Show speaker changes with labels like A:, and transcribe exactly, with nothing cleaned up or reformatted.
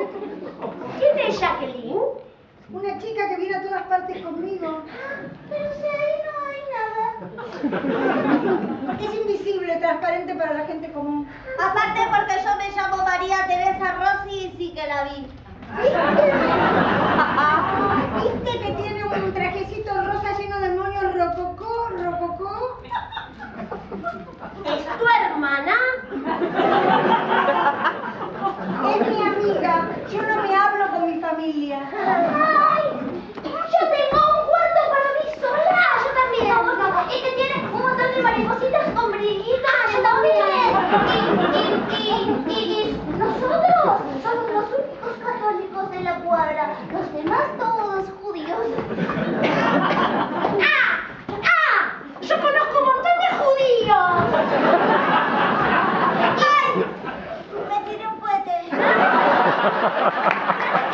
A: ¿Quién es Jacqueline?
B: Una chica que viene a todas partes conmigo.
A: Pero si ahí no hay nada.
B: Porque es invisible, transparente para la gente común.
A: Aparte porque yo me llamo María Teresa Rossi y sí que la vi.
B: ¿Viste? ¿Viste que tiene un trajecito rosa lleno de moños rococó, rococó?
A: ¿Es tu hermana?
B: Es mi amiga. Yo no me hablo con mi familia.
A: ¡Ay! ¡Yo tengo un cuarto para mí sola! ¡Yo también! No, no, y que tiene un montón de maripositas con brillitos. ¡Yo también! Y, y, y, y, y nosotros somos los únicos católicos de la cuadra. Los demás todos judíos. ¡Ah! ¡Ah! ¡Yo conozco un montón de judíos! ¡Ay! Me tiré un cohete.